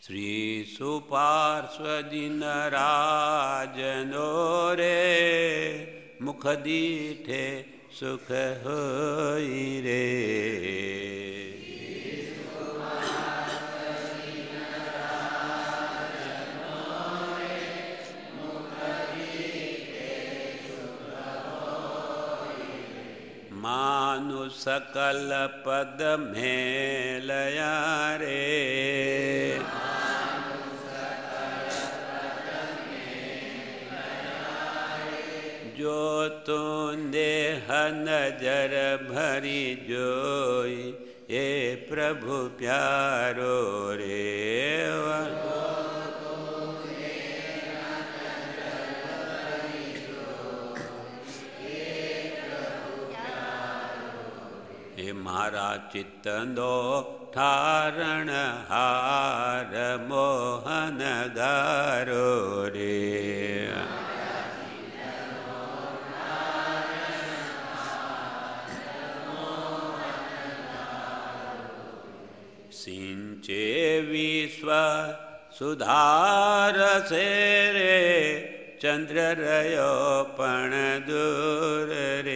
श्री सुपार्श्वदिन राजनो रे मुख दीठे सुख होई रे। मानु सकल पद में लया रे, जो तुम देह नजर भरी जोई ए प्रभु प्यारो रे। हे मारा चित्तंदो ठारण हार मोहन गारो रे। सिंचे विश्व सुधार से रे, चंद्र रयो पण दूर रे।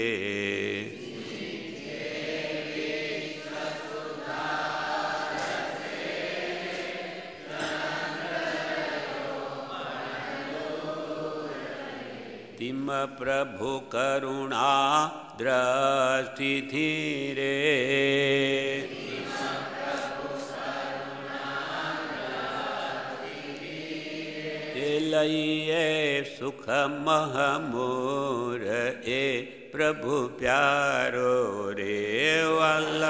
तिम प्रभु करुणा दृष्टि थी रे, लइए सुख महमूर ए प्रभु प्यारो रे वाला।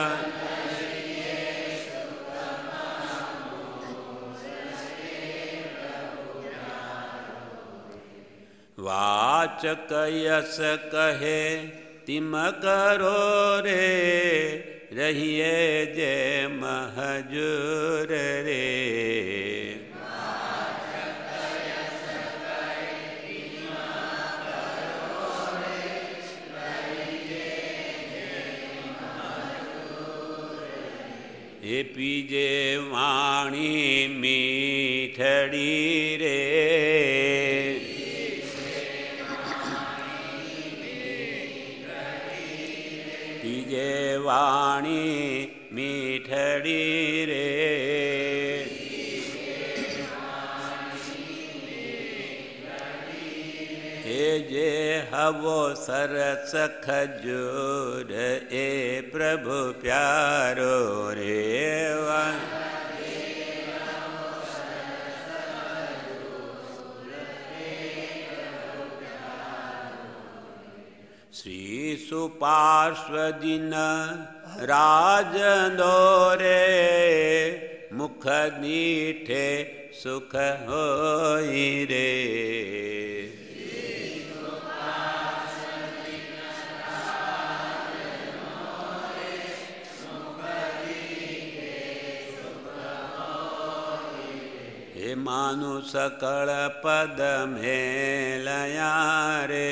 वाचक यस कहे तिम करो रे, रहिए जे महजूर रे। हे पीजे वाणी मीठड़ी रे, पीजे वाणी मीठड़ी रे। हे जे हवो सरस खजूर ए प्रभु प्यारो रे। श्री सुपार्श्वदिन राजनो रे, मुख नीठे सुख होई रे। हे मानु सकल पद में लया रे,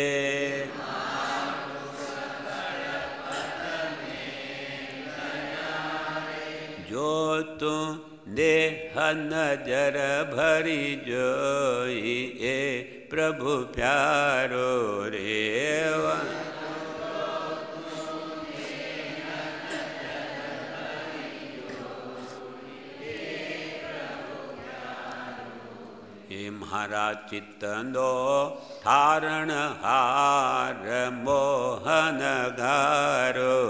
जो तुम देह नजर भरी जोई ए प्रभु प्यारो रे। हे महारा चित्तंदो ठारण हार मोहन गारो